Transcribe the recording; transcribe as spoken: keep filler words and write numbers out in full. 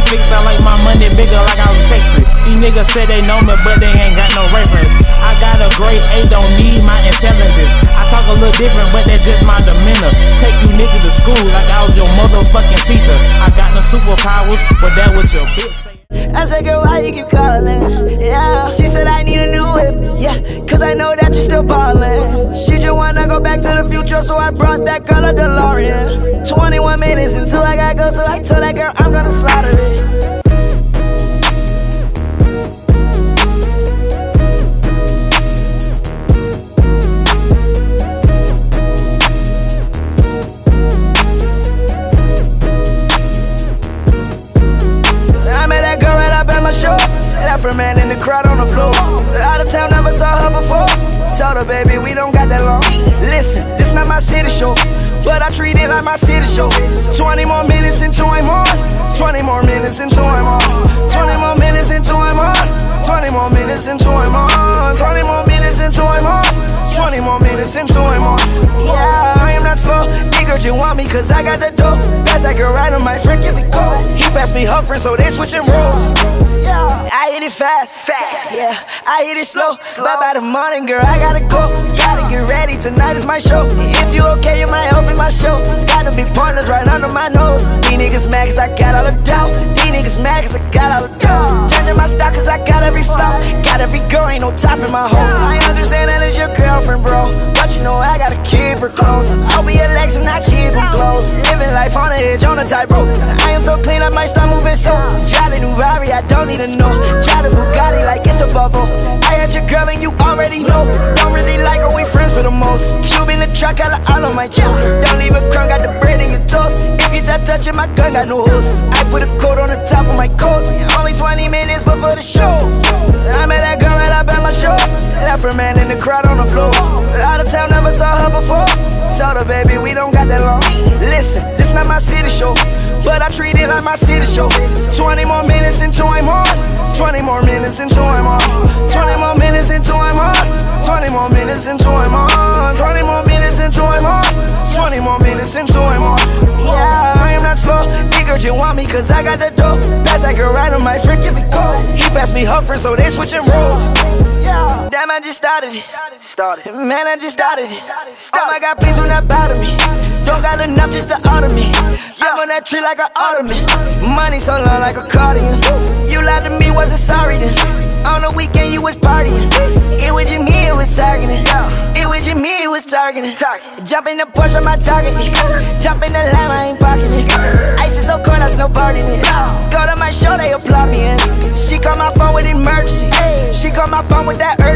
fix, I like my money bigger like I'm Texas. These niggas say they know me, but they ain't got no reference. I got a grade A, don't need my intelligence. I talk a little different, but that's just my demeanor. Take you niggas to school like I was your motherfucking teacher. I got no superpowers, but that what your bitch say. I said, girl, why you keep calling? Yeah, she said I need a new whip. Yeah, cause I know that you still ballin'. She just wanna go back to the future, so I brought that girl a DeLorean. Twenty-one minutes until I gotta go, so I told that girl I'm gonna slaughter it. Left her man in the crowd on the floor. Out of town, never saw her before. Told her, baby, we don't got that long. Listen, this not my city show, but I treat it like my city show. Twenty more minutes into I'm on. Twenty more minutes into I'm on. Twenty more minutes into I'm on. Twenty more minutes into I'm on. Twenty more minutes into I'm on. Twenty more minutes into I'm on. Yeah, I am not slow. Nigga, you want me cause I got the dope. Pass that girl right on my friend, give me cold. He passed me her friend, so they switching roles. I hit it fast, fast, yeah, I hit it slow. But by the morning, girl, I gotta go. Gotta get ready, tonight is my show. If you okay, you might help in my show. Gotta be partners right under my nose. These niggas mad cause I got all the dough. These niggas mad cause I got all the dough. Changing my style cause I got every flow. Got every girl, ain't no top in my hose. I understand that it's your girlfriend, bro, but you know I gotta keep her close. I'll be your legs and I keep them close. Living life on the edge, on the tightrope. I am so clean, I might start moving so. Try the new Rari, I don't need to know. Try the Bugatti like it's a bubble. I had your girl and you already know. Don't really like her, we friends for the most. Cube in the truck, I all on my chill. Don't leave a crumb, got the bread in your toast. If you start touching my gun, got no hose. I put a coat on the top of my coat. Only twenty minutes before the show. I met that girl right up at my show. Left her man in the crowd on the floor. Out of town, never saw her before. Told her, baby, we don't got that long. Listen, this not my city show, but I treat it like my city show. Twenty more minutes into I'm on. Twenty more minutes into I'm on. Twenty more minutes into I'm on. Twenty more minutes into I'm on. Twenty more minutes into I'm on. Twenty more minutes into I'm on. Yeah, I am not slow. Nigga, you want me cause I got the dope. Pass that girl right on my friend, give me cold. He passed me her friend, so they switching roles. Yeah, damn, I just started it. Man, I just started it. Oh my God, please do not bother me. Don't got enough just to order me. I'm on that tree like an ottoman. Money so long like a cardigan. You lied to me, wasn't sorry then. On the weekend you was partying. It was you, me, it was targeting. It was you, me, it was targeting. Jump in the Porsche, my target. Jump in the Lamb, I ain't parking it. Ice is so cold, I snowboarding it. Go to my show, they applaud me in. She call my phone with emergency. She call my phone with that urgency.